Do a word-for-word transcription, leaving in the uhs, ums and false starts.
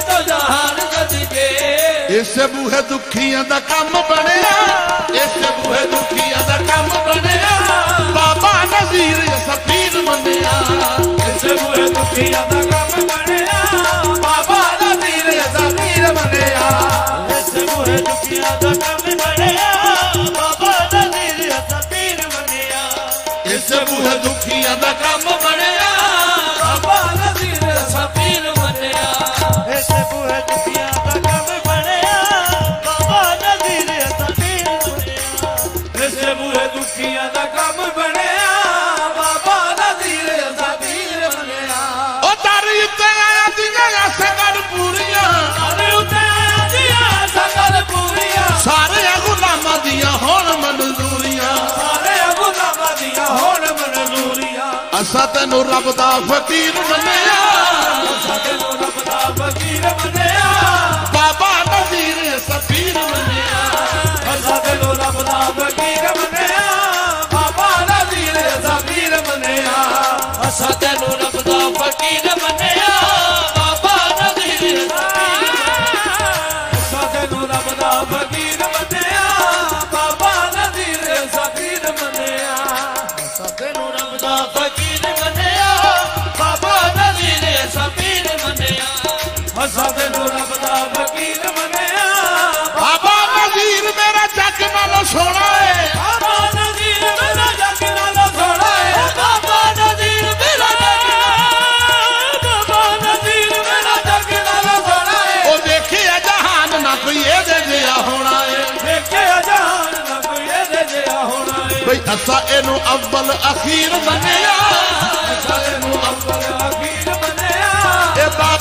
तो जहान सदके इस बूहे दुखियां दा कम बनिया इस बूहे दुखियां दा कम बनिया बाबा नज़ीर असां पीर मनिया इस बूहे दुखियां दा कम बनिया बाबा नज़ीर असां पीर मनिया इस बूहे दुखियां दा कम बनिया बाबा नज़ीर असां पीर मनिया इस बूहे दुखियां दा कम बनिया बाबा नज़ीर असां पीर मनिया इस बूहे दुखियां दा कम बनिया बाबा नज़ीर असां पीर मनिया इस बूहे दुखियां दा कम बनिया बाबा नज़ीर असां पीर मनिया ओ तारी उत्ते आया दियां सगर पूरियां तारी उत्ते आया दियां सगर पूरियां सारे गुलामां दियां होण मंजूरियां सारे गुलामां दियां होण मंजूरियां असां तैनू रब दा फकीर मनिया असां तैनू रब दा फकीर मनिया बाबा नज़ीर असां पीर मनिया असां तैनू रब दा फकीर मनिया बाबा नज़ीर असां पीर मनिया असां तैनू रब दा फकीर मनिया बाबा नज़ीर असां तैनू रब दा फकीर मनिया बाबा नज़ीर असां पीर मनिया असां तैनू रब दा फकीर मनिया बाबा नज़ीर असां पीर मनिया असां तैनू रब दा फकीर मनिया बाबा नज़ीर मेरा जग नालों सोना है बाबा नज़ीर मेरा जग नालों सोना है बाबा नज़ीर मेरा जग बाबा नज़ीर मेरा जग नालों सोना है ओ देखिए जहान ना कोई एदे जिहा होना है देखे जहान ना कोई एदे जिहा होना है भई असां एनू अव्वल अखीर मनिया असां एनू अव्वल अखीर मनिया ए